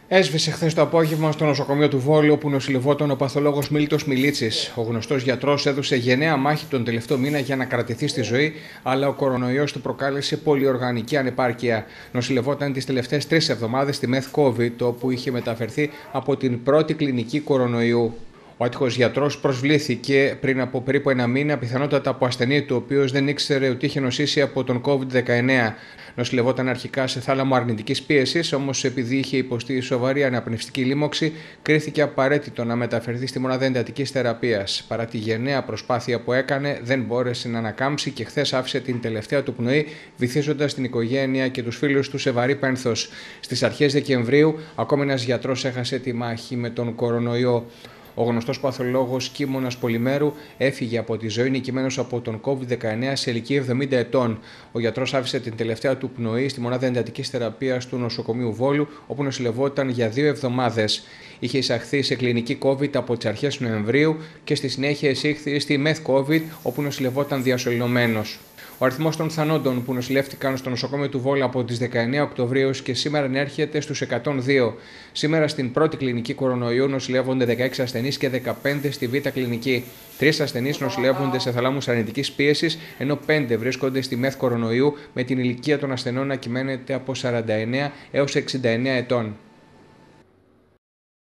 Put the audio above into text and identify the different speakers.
Speaker 1: Έσβησε χθες το απόγευμα στο νοσοκομείο του Βόλου, όπου νοσηλευόταν ο παθολόγος Μίλτος Μιλίτσης. Ο γνωστός γιατρός έδωσε γενναία μάχη τον τελευταίο μήνα για να κρατηθεί στη ζωή, αλλά ο κορονοϊός του προκάλεσε πολυοργανική ανεπάρκεια. Νοσηλευόταν τις τελευταίες 3 εβδομάδες στη ΜΕΘ COVID, όπου είχε μεταφερθεί από την πρώτη κλινική κορονοϊού. Ο άτυχος γιατρός προσβλήθηκε πριν από περίπου ένα μήνα, πιθανότατα από ασθενή του, ο οποίος δεν ήξερε ότι είχε νοσήσει από τον COVID-19. Νοσηλευόταν αρχικά σε θάλαμο αρνητικής πίεσης, όμως επειδή είχε υποστεί σοβαρή αναπνευστική λίμωξη, κρίθηκε απαραίτητο να μεταφερθεί στη μονάδα εντατικής θεραπείας. Παρά τη γενναία προσπάθεια που έκανε, δεν μπόρεσε να ανακάμψει και χθες άφησε την τελευταία του πνοή, βυθίζοντας την οικογένεια και τους φίλους του σε βαρύ πένθος. Στις αρχές Δεκεμβρίου, ακόμα ένας γιατρός έχασε τη μάχη με τον κορονοϊό. Ο γνωστός παθολόγος Κίμωνας Πολυμέρου έφυγε από τη ζωή νικημένος από τον COVID-19 σε ηλικία 70 ετών. Ο γιατρός άφησε την τελευταία του πνοή στη μονάδα εντατικής θεραπείας του νοσοκομείου Βόλου, όπου νοσηλευόταν για 2 εβδομάδες. Είχε εισαχθεί σε κλινική COVID από τις αρχές Νοεμβρίου και στη συνέχεια εισήχθη στη ΜΕΘ COVID, όπου νοσηλευόταν διασωληνωμένος. Ο αριθμός των θανόντων που νοσηλεύτηκαν στο νοσοκομείο του Βόλου από τις 19 Οκτωβρίου και σήμερα ανέρχεται στους 102. Σήμερα στην πρώτη κλινική κορονοϊού νοσηλεύονται 16 ασθενείς και 15 στη Β' κλινική. 3 ασθενείς νοσηλεύονται σε θαλάμους αρνητικής πίεσης, ενώ 5 βρίσκονται στη ΜΕΘ κορονοϊού, με την ηλικία των ασθενών να κυμαίνεται από 49 έως 69 ετών.